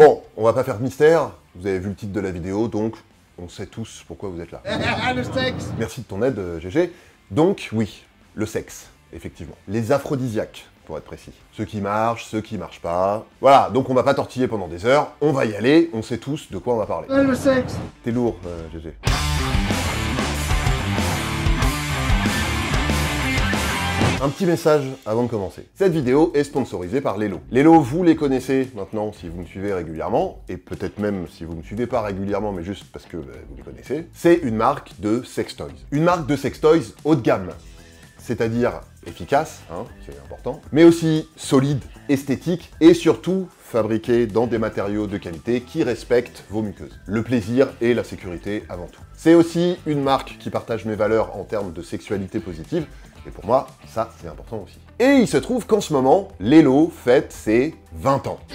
Bon, on va pas faire de mystère, vous avez vu le titre de la vidéo, donc on sait tous pourquoi vous êtes là. Le sexe. Merci de ton aide, GG. Donc oui, le sexe, effectivement. Les aphrodisiaques, pour être précis. Ceux qui marchent, ceux qui marchent pas. Voilà, donc on va pas tortiller pendant des heures, on va y aller, on sait tous de quoi on va parler. Le sexe. T'es lourd, GG. Un petit message avant de commencer. Cette vidéo est sponsorisée par Lelo. Lelo, vous les connaissez maintenant si vous me suivez régulièrement, et peut-être même si vous ne me suivez pas régulièrement, mais juste parce que vous les connaissez. C'est une marque de sextoys. Une marque de sextoys haut de gamme. C'est-à-dire efficace, hein, c'est important, mais aussi solide, esthétique, et surtout fabriqué dans des matériaux de qualité qui respectent vos muqueuses. Le plaisir et la sécurité avant tout. C'est aussi une marque qui partage mes valeurs en termes de sexualité positive, et pour moi, ça, c'est important aussi. Et il se trouve qu'en ce moment, Lelo fête ses 20 ans.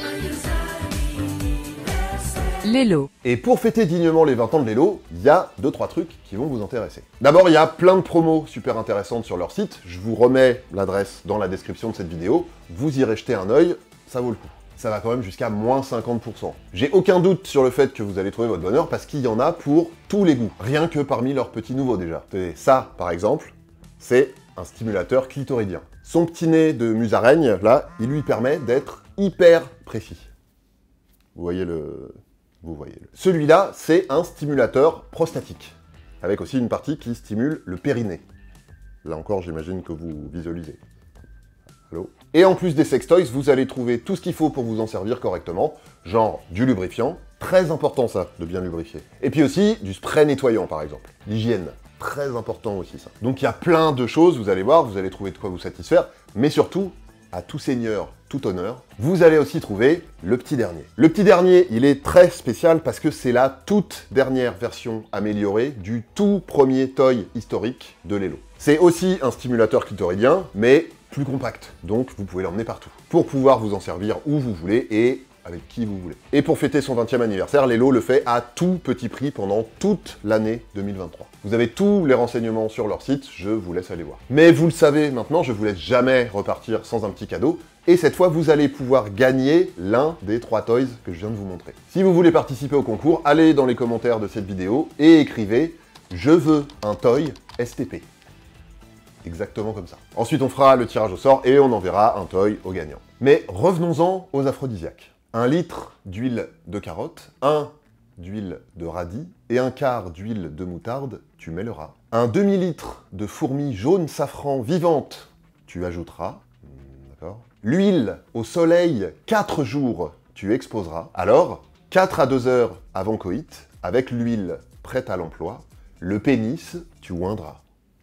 Lelo. Et pour fêter dignement les 20 ans de Lelo, il y a 2-3 trucs qui vont vous intéresser. D'abord, il y a plein de promos super intéressantes sur leur site. Je vous remets l'adresse dans la description de cette vidéo. Vous irez jeter un œil, ça vaut le coup. Ça va quand même jusqu'à moins 50%. J'ai aucun doute sur le fait que vous allez trouver votre bonheur parce qu'il y en a pour tous les goûts. Rien que parmi leurs petits nouveaux déjà. Et ça, par exemple, c'est un stimulateur clitoridien. Son petit nez de musaraigne, là, il lui permet d'être hyper précis. Vous voyez le... Vous voyez le... Celui-là, c'est un stimulateur prostatique, avec aussi une partie qui stimule le périnée. Là encore, j'imagine que vous visualisez. Allô? Et en plus des sextoys, vous allez trouver tout ce qu'il faut pour vous en servir correctement, genre du lubrifiant, très important ça, de bien lubrifier. Et puis aussi du spray nettoyant, par exemple. L'hygiène. Très important aussi ça. Donc il y a plein de choses, vous allez voir, vous allez trouver de quoi vous satisfaire, mais surtout, à tout seigneur, tout honneur, vous allez aussi trouver le petit dernier. Le petit dernier, il est très spécial parce que c'est la toute dernière version améliorée du tout premier toy historique de Lelo. C'est aussi un stimulateur clitoridien, mais plus compact, donc vous pouvez l'emmener partout, pour pouvoir vous en servir où vous voulez et avec qui vous voulez. Et pour fêter son 20e anniversaire, Lelo le fait à tout petit prix pendant toute l'année 2023. Vous avez tous les renseignements sur leur site, je vous laisse aller voir. Mais vous le savez maintenant, je vous laisse jamais repartir sans un petit cadeau, et cette fois vous allez pouvoir gagner l'un des 3 toys que je viens de vous montrer. Si vous voulez participer au concours, allez dans les commentaires de cette vidéo et écrivez « Je veux un toy STP ». Exactement comme ça. Ensuite on fera le tirage au sort et on enverra un toy au gagnant. Mais revenons-en aux aphrodisiaques. 1 litre d'huile de carotte, 1 d'huile de radis et 1/4 d'huile de moutarde, tu mêleras. 1 demi-litre de fourmis jaune safran vivantes, tu ajouteras. D'accord. L'huile au soleil 4 jours, tu exposeras. Alors, 4 à 2 heures avant coït, avec l'huile prête à l'emploi, le pénis, tu oindras.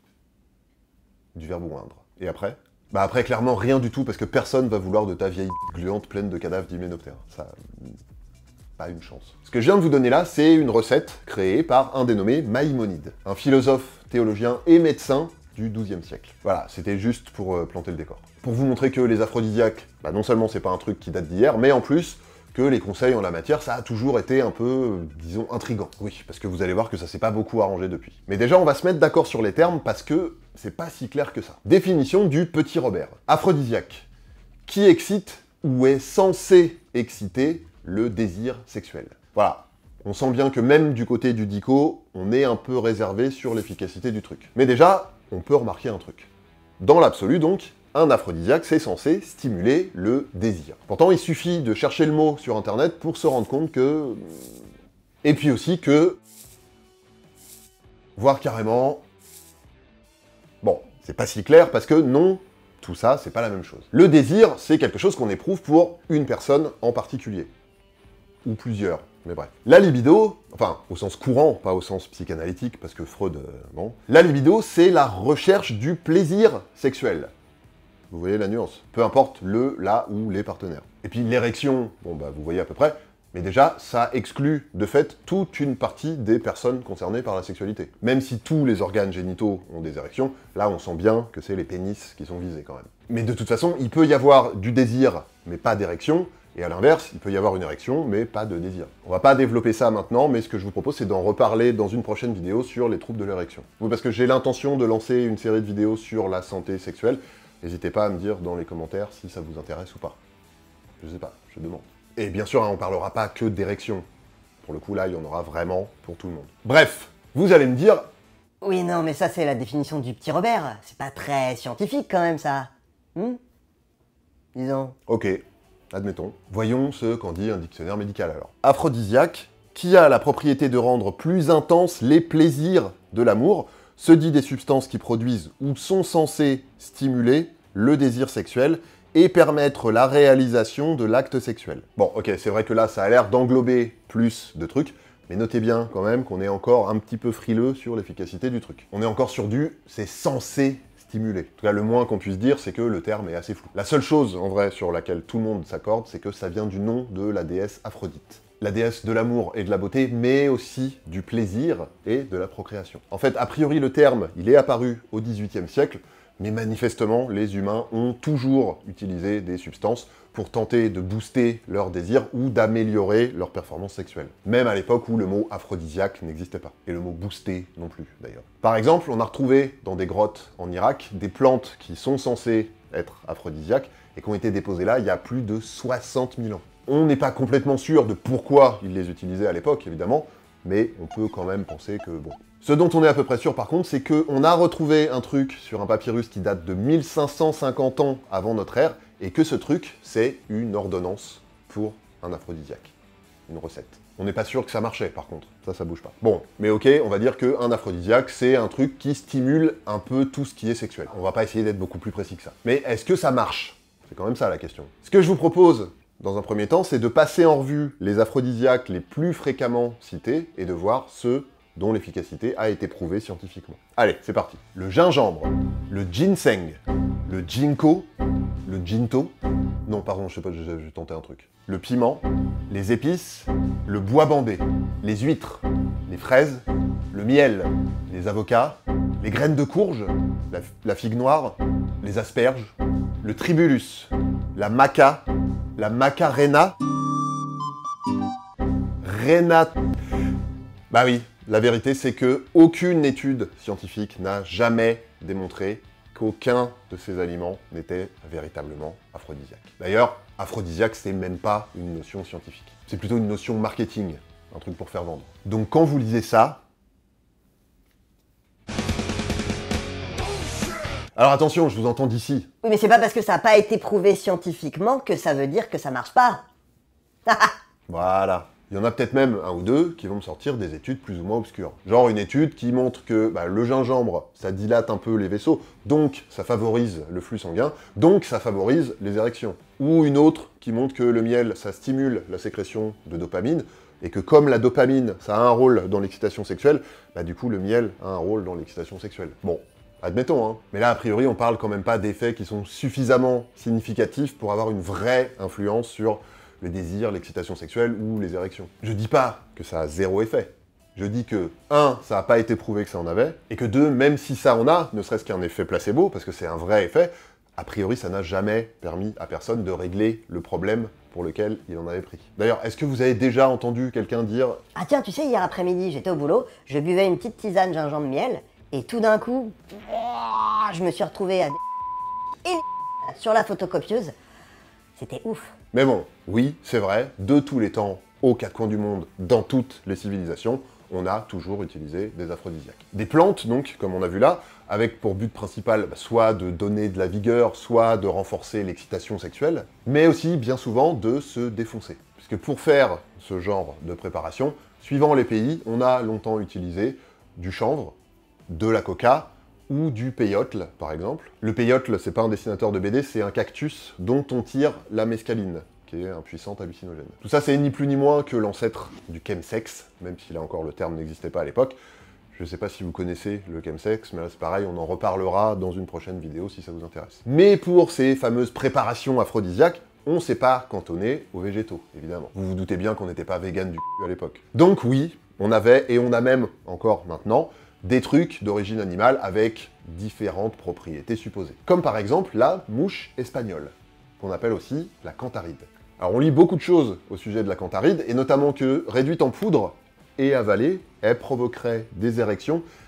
Du verbe oindre. Et après ? Bah après, clairement, rien du tout, parce que personne va vouloir de ta vieille gluante pleine de cadavres d'hyménoptères. Ça... pas une chance. Ce que je viens de vous donner là, c'est une recette créée par un dénommé Maïmonide, un philosophe, théologien et médecin du XIIe siècle. Voilà, c'était juste pour planter le décor. Pour vous montrer que les aphrodisiaques, bah non seulement c'est pas un truc qui date d'hier, mais en plus, que les conseils en la matière, ça a toujours été un peu, disons, intriguant. Oui, parce que vous allez voir que ça s'est pas beaucoup arrangé depuis. Mais déjà, on va se mettre d'accord sur les termes, parce que c'est pas si clair que ça. Définition du petit Robert. Aphrodisiaque. Qui excite ou est censé exciter le désir sexuel. Voilà. On sent bien que même du côté du dico, on est un peu réservé sur l'efficacité du truc. Mais déjà, on peut remarquer un truc. Dans l'absolu, donc, un aphrodisiaque, c'est censé stimuler le désir. Pourtant, il suffit de chercher le mot sur Internet pour se rendre compte que... Et puis aussi que... voire carrément... Bon, c'est pas si clair parce que non, tout ça, c'est pas la même chose. Le désir, c'est quelque chose qu'on éprouve pour une personne en particulier. Ou plusieurs, mais bref. La libido, enfin, au sens courant, pas au sens psychanalytique, parce que Freud, bon. La libido, c'est la recherche du plaisir sexuel. Vous voyez la nuance? Peu importe le, la ou les partenaires. Et puis l'érection, bon bah vous voyez à peu près, mais déjà, ça exclut de fait toute une partie des personnes concernées par la sexualité. Même si tous les organes génitaux ont des érections, là on sent bien que c'est les pénis qui sont visés quand même. Mais de toute façon, il peut y avoir du désir, mais pas d'érection, et à l'inverse, il peut y avoir une érection, mais pas de désir. On va pas développer ça maintenant, mais ce que je vous propose, c'est d'en reparler dans une prochaine vidéo sur les troubles de l'érection. Oui, parce que j'ai l'intention de lancer une série de vidéos sur la santé sexuelle. N'hésitez pas à me dire dans les commentaires si ça vous intéresse ou pas. Je sais pas, je demande. Et bien sûr, hein, on parlera pas que d'érection. Pour le coup, là, il y en aura vraiment pour tout le monde. Bref, vous allez me dire... Oui, non, mais ça, c'est la définition du petit Robert. C'est pas très scientifique, quand même, ça. Disons. Ok, admettons. Voyons ce qu'en dit un dictionnaire médical, alors. Aphrodisiaque, qui a la propriété de rendre plus intenses les plaisirs de l'amour, se dit des substances qui produisent ou sont censées stimuler le désir sexuel et permettre la réalisation de l'acte sexuel. Bon, ok, c'est vrai que là, ça a l'air d'englober plus de trucs, mais notez bien quand même qu'on est encore un petit peu frileux sur l'efficacité du truc. On est encore sur du « c'est censé stimuler ». En tout cas, le moins qu'on puisse dire, c'est que le terme est assez flou. La seule chose, en vrai, sur laquelle tout le monde s'accorde, c'est que ça vient du nom de la déesse Aphrodite. La déesse de l'amour et de la beauté, mais aussi du plaisir et de la procréation. En fait, a priori, le terme, il est apparu au XVIIIe siècle, mais manifestement, les humains ont toujours utilisé des substances pour tenter de booster leur désir ou d'améliorer leur performance sexuelle. Même à l'époque où le mot aphrodisiaque n'existait pas. Et le mot booster non plus, d'ailleurs. Par exemple, on a retrouvé dans des grottes en Irak des plantes qui sont censées être aphrodisiaques et qui ont été déposées là il y a plus de 60 000 ans. On n'est pas complètement sûr de pourquoi ils les utilisaient à l'époque, évidemment, mais on peut quand même penser que bon. Ce dont on est à peu près sûr par contre, c'est qu'on a retrouvé un truc sur un papyrus qui date de 1550 ans avant notre ère, et que ce truc, c'est une ordonnance pour un aphrodisiaque. Une recette. On n'est pas sûr que ça marchait par contre, ça bouge pas. Bon, mais ok, on va dire qu'un aphrodisiaque, c'est un truc qui stimule un peu tout ce qui est sexuel. On va pas essayer d'être beaucoup plus précis que ça. Mais est-ce que ça marche? C'est quand même ça la question. Ce que je vous propose, dans un premier temps, c'est de passer en revue les aphrodisiaques les plus fréquemment cités, et de voir ceux dont l'efficacité a été prouvée scientifiquement. Allez, c'est parti. Le gingembre, le ginseng, le ginkgo, le ginto, non pardon, je sais pas, j'ai tenté un truc. Le piment, les épices, le bois bandé, les huîtres, les fraises, le miel, les avocats, les graines de courge, la figue noire, les asperges, le tribulus, la maca, la macarena, bah oui, la vérité c'est que aucune étude scientifique n'a jamais démontré qu'aucun de ces aliments n'était véritablement aphrodisiaque. D'ailleurs, aphrodisiaque c'est même pas une notion scientifique. C'est plutôt une notion marketing, un truc pour faire vendre. Donc quand vous lisez ça... Alors attention, je vous entends d'ici. Oui, mais c'est pas parce que ça n'a pas été prouvé scientifiquement que ça veut dire que ça marche pas. Voilà. Il y en a peut-être même un ou deux qui vont me sortir des études plus ou moins obscures. Genre une étude qui montre que le gingembre, ça dilate un peu les vaisseaux, donc ça favorise le flux sanguin, donc ça favorise les érections. Ou une autre qui montre que le miel, ça stimule la sécrétion de dopamine, et que comme la dopamine, ça a un rôle dans l'excitation sexuelle, du coup le miel a un rôle dans l'excitation sexuelle. Bon, admettons, hein. Mais là, a priori, on parle quand même pas d'effets qui sont suffisamment significatifs pour avoir une vraie influence sur le désir, l'excitation sexuelle ou les érections. Je dis pas que ça a zéro effet. Je dis que, 1, ça n'a pas été prouvé que ça en avait, et que 2, même si ça en a, ne serait-ce qu'un effet placebo, parce que c'est un vrai effet, a priori, ça n'a jamais permis à personne de régler le problème pour lequel il en avait pris. D'ailleurs, est-ce que vous avez déjà entendu quelqu'un dire « Ah tiens, tu sais, hier après-midi, j'étais au boulot, je buvais une petite tisane gingembre-miel, et tout d'un coup, je me suis retrouvé à sur la photocopieuse. C'était ouf. » Mais bon, oui, c'est vrai, de tous les temps, aux quatre coins du monde, dans toutes les civilisations, on a toujours utilisé des aphrodisiaques. Des plantes, donc, comme on a vu là, avec pour but principal soit de donner de la vigueur, soit de renforcer l'excitation sexuelle, mais aussi, bien souvent, de se défoncer. Puisque pour faire ce genre de préparation, suivant les pays, on a longtemps utilisé du chanvre, de la coca, ou du peyote, par exemple. Le peyote, c'est pas un dessinateur de BD, c'est un cactus dont on tire la mescaline, qui est un puissant hallucinogène. Tout ça, c'est ni plus ni moins que l'ancêtre du chemsex, même si là encore le terme n'existait pas à l'époque. Je sais pas si vous connaissez le chemsex, mais là c'est pareil, on en reparlera dans une prochaine vidéo si ça vous intéresse. Mais pour ces fameuses préparations aphrodisiaques, on s'est pas cantonné aux végétaux, évidemment. Vous vous doutez bien qu'on n'était pas vegan du cul à l'époque. Donc oui, on avait, et on a même encore maintenant, des trucs d'origine animale avec différentes propriétés supposées. Comme par exemple la mouche espagnole, qu'on appelle aussi la cantharide. Alors on lit beaucoup de choses au sujet de la cantharide, et notamment que, réduite en poudre et avalée, elle provoquerait des érections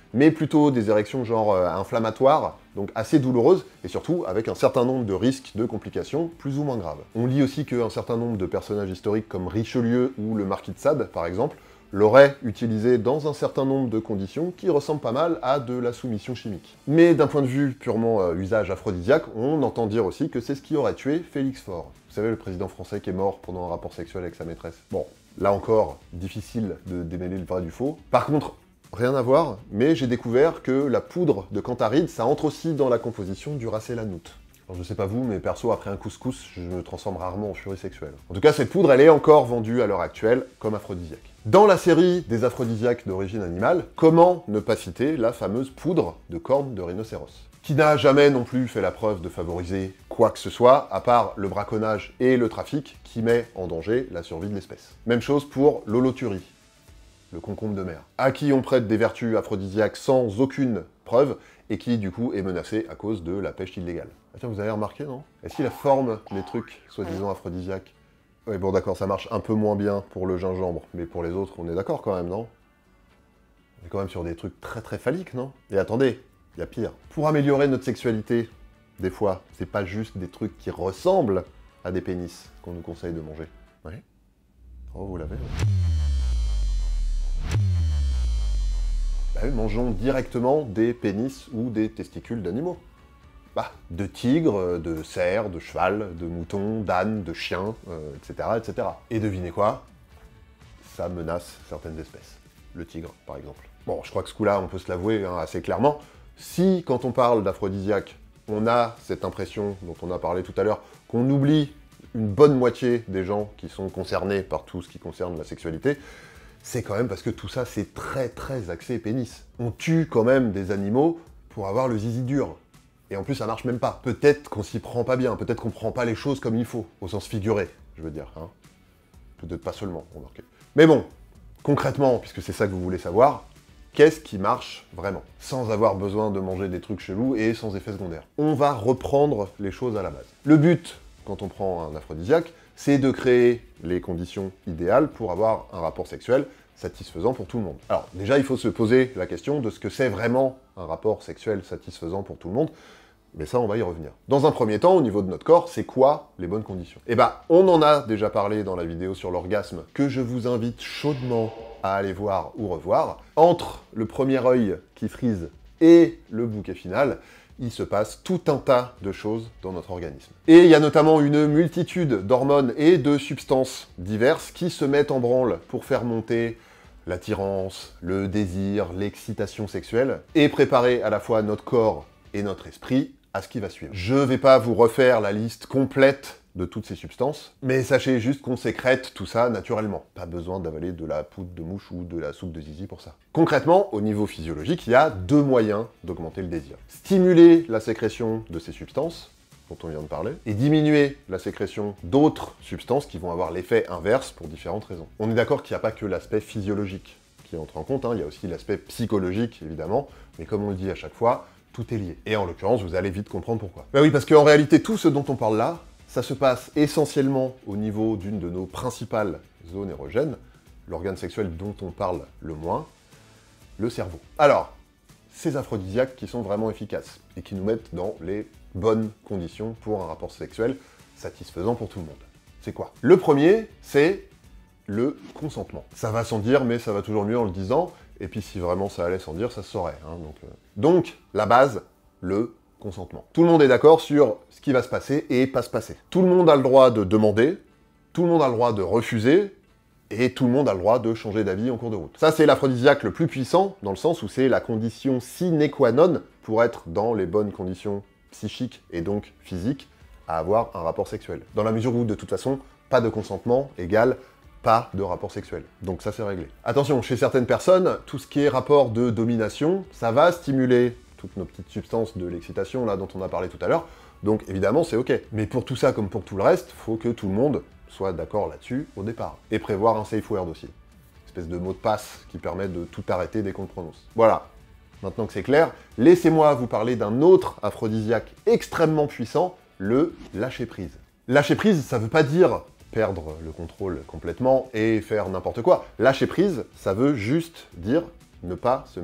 mais plutôt des érections genre inflammatoires, donc assez douloureuses, et surtout avec un certain nombre de risques de complications plus ou moins graves. On lit aussi qu'un certain nombre de personnages historiques comme Richelieu ou le marquis de Sade, par exemple, l'auraient utilisé dans un certain nombre de conditions qui ressemblent pas mal à de la soumission chimique. Mais d'un point de vue purement usage aphrodisiaque, on entend dire aussi que c'est ce qui aurait tué Félix Faure. Vous savez, le président français qui est mort pendant un rapport sexuel avec sa maîtresse. Bon, là encore, difficile de démêler le vrai du faux. Par contre, rien à voir, mais j'ai découvert que la poudre de Cantharide, ça entre aussi dans la composition du Racel Hanout. Alors je sais pas vous, mais perso, après un couscous, je me transforme rarement en furie sexuelle. En tout cas, cette poudre, elle est encore vendue à l'heure actuelle comme aphrodisiaque. Dans la série des aphrodisiaques d'origine animale, comment ne pas citer la fameuse poudre de corne de rhinocéros, qui n'a jamais non plus fait la preuve de favoriser quoi que ce soit, à part le braconnage et le trafic, qui met en danger la survie de l'espèce. Même chose pour l'holoturie, le concombre de mer, à qui on prête des vertus aphrodisiaques sans aucune preuve, et qui du coup est menacé à cause de la pêche illégale. Ah tiens, vous avez remarqué, non? Est-ce qu'il a forme les trucs soi-disant aphrodisiaques? Oui, bon d'accord, ça marche un peu moins bien pour le gingembre, mais pour les autres, on est d'accord quand même, non? On est quand même sur des trucs très très phalliques, non? Et attendez, il y a pire. Pour améliorer notre sexualité, des fois, c'est pas juste des trucs qui ressemblent à des pénis qu'on nous conseille de manger. Oui? Oh, vous l'avez? Bah oui, mangeons directement des pénis ou des testicules d'animaux. Bah, de tigres, de cerfs, de cheval, de moutons, d'ânes, de chiens, etc., etc. Et devinez quoi? Ça menace certaines espèces. Le tigre, par exemple. Bon, je crois que ce coup-là, on peut se l'avouer assez clairement. Si, quand on parle d'aphrodisiaque, on a cette impression dont on a parlé tout à l'heure, qu'on oublie une bonne moitié des gens qui sont concernés par tout ce qui concerne la sexualité, c'est quand même parce que tout ça, c'est très très axé pénis. On tue quand même des animaux pour avoir le zizi dur. Et en plus, ça marche même pas. Peut-être qu'on s'y prend pas bien, peut-être qu'on prend pas les choses comme il faut, au sens figuré, je veux dire. Hein. Peut-être pas seulement, remarquez. Mais bon, concrètement, puisque c'est ça que vous voulez savoir, qu'est-ce qui marche vraiment? Sans avoir besoin de manger des trucs chelous et sans effet secondaire. On va reprendre les choses à la base. Le but, quand on prend un aphrodisiaque, c'est de créer les conditions idéales pour avoir un rapport sexuel satisfaisant pour tout le monde. Alors déjà, il faut se poser la question de ce que c'est vraiment un rapport sexuel satisfaisant pour tout le monde, mais ça, on va y revenir. Dans un premier temps, au niveau de notre corps, c'est quoi les bonnes conditions? Eh ben, on en a déjà parlé dans la vidéo sur l'orgasme, que je vous invite chaudement à aller voir ou revoir. Entre le premier œil qui frise et le bouquet final, il se passe tout un tas de choses dans notre organisme. Et il y a notamment une multitude d'hormones et de substances diverses qui se mettent en branle pour faire monter l'attirance, le désir, l'excitation sexuelle, et préparer à la fois notre corps et notre esprit à ce qui va suivre. Je vais pas vous refaire la liste complète de toutes ces substances, mais sachez juste qu'on sécrète tout ça naturellement. Pas besoin d'avaler de la poudre de mouche ou de la soupe de zizi pour ça. Concrètement, au niveau physiologique, il y a deux moyens d'augmenter le désir. Stimuler la sécrétion de ces substances, dont on vient de parler, et diminuer la sécrétion d'autres substances qui vont avoir l'effet inverse pour différentes raisons. On est d'accord qu'il n'y a pas que l'aspect physiologique qui entre en compte, hein, il y a aussi l'aspect psychologique, évidemment, mais comme on le dit à chaque fois, tout est lié. Et en l'occurrence, vous allez vite comprendre pourquoi. Bah oui, parce qu'en réalité, tout ce dont on parle là, ça se passe essentiellement au niveau d'une de nos principales zones érogènes, l'organe sexuel dont on parle le moins, le cerveau. Alors, ces aphrodisiaques qui sont vraiment efficaces et qui nous mettent dans les bonnes conditions pour un rapport sexuel satisfaisant pour tout le monde. C'est quoi? Le premier, c'est le consentement. Ça va sans dire, mais ça va toujours mieux en le disant, et puis si vraiment ça allait sans dire, ça se saurait. Hein, donc, la base, le consentement. Tout le monde est d'accord sur ce qui va se passer et pas se passer. Tout le monde a le droit de demander, tout le monde a le droit de refuser, et tout le monde a le droit de changer d'avis en cours de route. Ça, c'est l'aphrodisiaque le plus puissant, dans le sens où c'est la condition sine qua non pour être dans les bonnes conditions psychiques et donc physiques à avoir un rapport sexuel. Dans la mesure où, de toute façon, pas de consentement égale pas de rapport sexuel. Donc ça, c'est réglé. Attention, chez certaines personnes, tout ce qui est rapport de domination, ça va stimuler toutes nos petites substances de l'excitation, là, dont on a parlé tout à l'heure, donc évidemment, c'est ok. Mais pour tout ça, comme pour tout le reste, faut que tout le monde soit d'accord là-dessus au départ. Et prévoir un safe word aussi. Espèce de mot de passe qui permet de tout arrêter dès qu'on le prononce. Voilà. Maintenant que c'est clair, laissez-moi vous parler d'un autre aphrodisiaque extrêmement puissant, le lâcher-prise. Lâcher-prise, ça veut pas dire perdre le contrôle complètement et faire n'importe quoi. Lâcher-prise, ça veut juste dire ne pas se mettre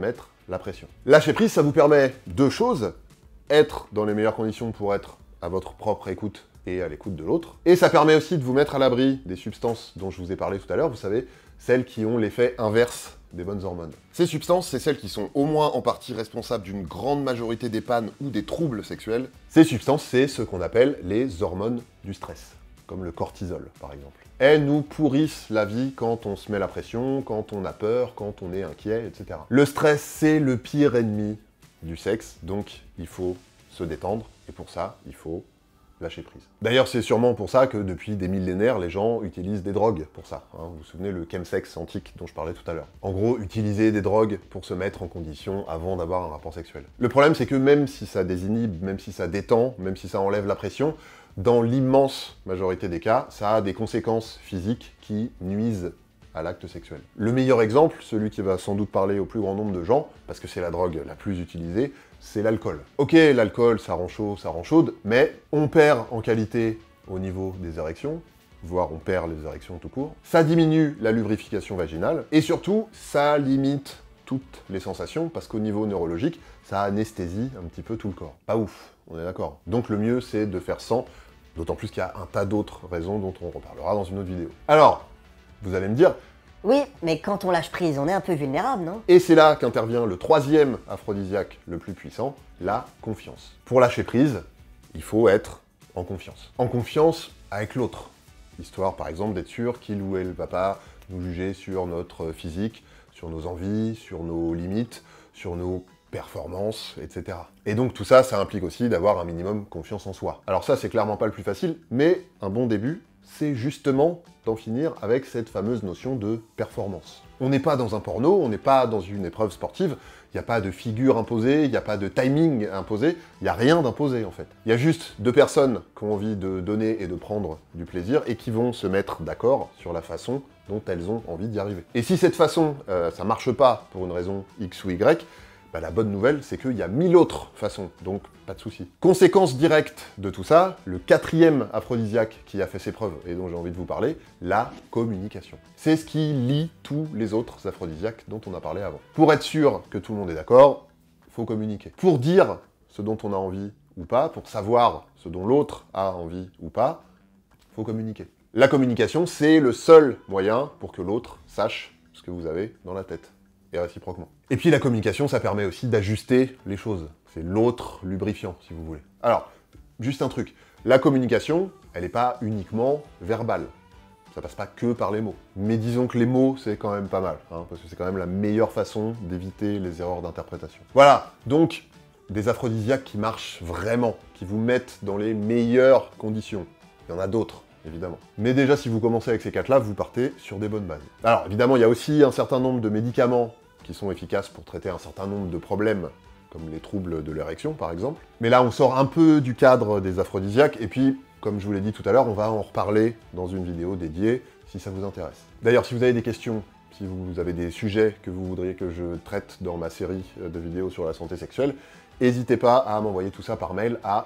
la pression. Lâcher prise, ça vous permet deux choses. Être dans les meilleures conditions pour être à votre propre écoute et à l'écoute de l'autre. Et ça permet aussi de vous mettre à l'abri des substances dont je vous ai parlé tout à l'heure, vous savez, celles qui ont l'effet inverse des bonnes hormones. Ces substances, c'est celles qui sont au moins en partie responsables d'une grande majorité des pannes ou des troubles sexuels. Ces substances, c'est ce qu'on appelle les hormones du stress, comme le cortisol par exemple. Elles nous pourrissent la vie quand on se met la pression, quand on a peur, quand on est inquiet, etc. Le stress, c'est le pire ennemi du sexe, donc il faut se détendre, et pour ça, il faut lâcher prise. D'ailleurs, c'est sûrement pour ça que depuis des millénaires, les gens utilisent des drogues pour ça. Hein. Vous vous souvenez le chemsex antique dont je parlais tout à l'heure. En gros, utiliser des drogues pour se mettre en condition avant d'avoir un rapport sexuel. Le problème, c'est que même si ça désinhibe, même si ça détend, même si ça enlève la pression, dans l'immense majorité des cas, ça a des conséquences physiques qui nuisent à l'acte sexuel. Le meilleur exemple, celui qui va sans doute parler au plus grand nombre de gens, parce que c'est la drogue la plus utilisée, c'est l'alcool. Ok, l'alcool, ça rend chaud, ça rend chaude, mais on perd en qualité au niveau des érections, voire on perd les érections tout court. Ça diminue la lubrification vaginale, et surtout, ça limite toutes les sensations, parce qu'au niveau neurologique, ça anesthésie un petit peu tout le corps. Pas ouf, on est d'accord. Donc le mieux, c'est de faire sans, d'autant plus qu'il y a un tas d'autres raisons dont on reparlera dans une autre vidéo. Alors, vous allez me dire... Oui, mais quand on lâche prise, on est un peu vulnérable, non? Et c'est là qu'intervient le troisième aphrodisiaque le plus puissant, la confiance. Pour lâcher prise, il faut être en confiance. En confiance avec l'autre. Histoire, par exemple, d'être sûr qu'il ou elle ne va pas nous juger sur notre physique, sur nos envies, sur nos limites, sur nos performances, etc. Et donc tout ça, ça implique aussi d'avoir un minimum confiance en soi. Alors ça, c'est clairement pas le plus facile, mais un bon début, c'est justement d'en finir avec cette fameuse notion de performance. On n'est pas dans un porno, on n'est pas dans une épreuve sportive, il n'y a pas de figure imposée, il n'y a pas de timing imposé, il n'y a rien d'imposé en fait. Il y a juste deux personnes qui ont envie de donner et de prendre du plaisir et qui vont se mettre d'accord sur la façon dont elles ont envie d'y arriver. Et si cette façon, ça marche pas pour une raison X ou Y, bah, la bonne nouvelle, c'est qu'il y a 1000 autres façons, donc pas de souci. Conséquence directe de tout ça, le quatrième aphrodisiaque qui a fait ses preuves et dont j'ai envie de vous parler, la communication. C'est ce qui lie tous les autres aphrodisiaques dont on a parlé avant. Pour être sûr que tout le monde est d'accord, faut communiquer. Pour dire ce dont on a envie ou pas, pour savoir ce dont l'autre a envie ou pas, faut communiquer. La communication, c'est le seul moyen pour que l'autre sache ce que vous avez dans la tête. Et réciproquement. Et puis la communication, ça permet aussi d'ajuster les choses. C'est l'autre lubrifiant, si vous voulez. Alors, juste un truc. La communication, elle n'est pas uniquement verbale. Ça passe pas que par les mots. Mais disons que les mots, c'est quand même pas mal, hein, parce que c'est quand même la meilleure façon d'éviter les erreurs d'interprétation. Voilà, donc, des aphrodisiaques qui marchent vraiment, qui vous mettent dans les meilleures conditions. Il y en a d'autres, évidemment. Mais déjà, si vous commencez avec ces quatre-là, vous partez sur des bonnes bases. Alors, évidemment, il y a aussi un certain nombre de médicaments qui sont efficaces pour traiter un certain nombre de problèmes, comme les troubles de l'érection, par exemple. Mais là, on sort un peu du cadre des aphrodisiaques, et puis, comme je vous l'ai dit tout à l'heure, on va en reparler dans une vidéo dédiée, si ça vous intéresse. D'ailleurs, si vous avez des questions, si vous avez des sujets que vous voudriez que je traite dans ma série de vidéos sur la santé sexuelle, n'hésitez pas à m'envoyer tout ça par mail à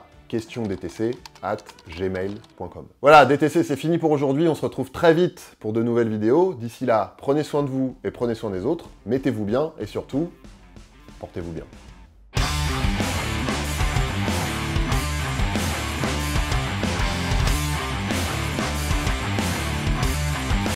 questiondtc@gmail.com. Voilà, DTC, c'est fini pour aujourd'hui. On se retrouve très vite pour de nouvelles vidéos. D'ici là, prenez soin de vous et prenez soin des autres. Mettez-vous bien et surtout, portez-vous bien.